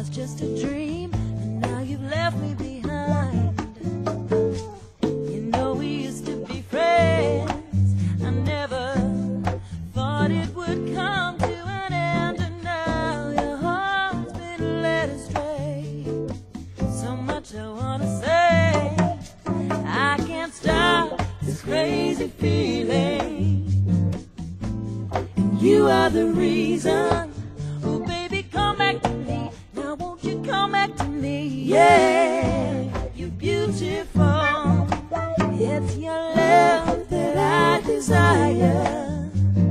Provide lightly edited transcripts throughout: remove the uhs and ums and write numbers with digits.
was just a dream, and now you've left me behind. You know we used to be friends. I never thought it would come to an end, and now your heart's been led astray. So much I wanna say, I can't stop this crazy feeling, and you are the reason. Oh baby, come back to me, now won't you come back to me? Yeah, you're beautiful, it's your love that I desire.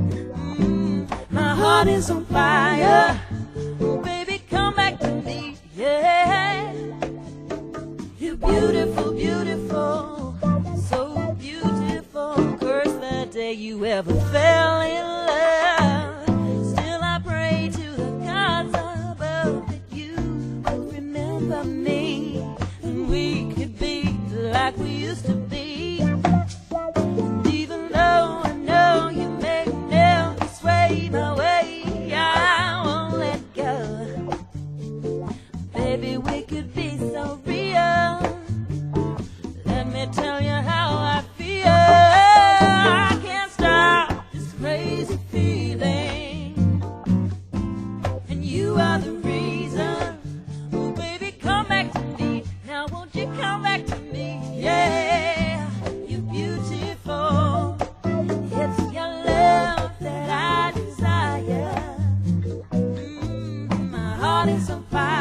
My heart is on fire. Oh baby, come back to me, yeah. You're beautiful, beautiful, so beautiful. Curse the day you ever fell in love. Still I pray to the gods above that you will remember me, and we could be like we used to be. And even though I know you may never sway my way, I won't let go. Baby, we could be so real. Let me tell you how I feel. I can't stop this crazy feeling, and you are the reason. Oh baby, come back to me, now won't you come back to me? Yeah, you're beautiful, it's your love that I desire. My heart is on fire.